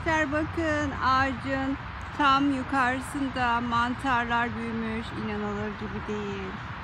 Arkadaşlar bakın ağacın tam yukarısında mantarlar büyümüş. İnanılır gibi değil.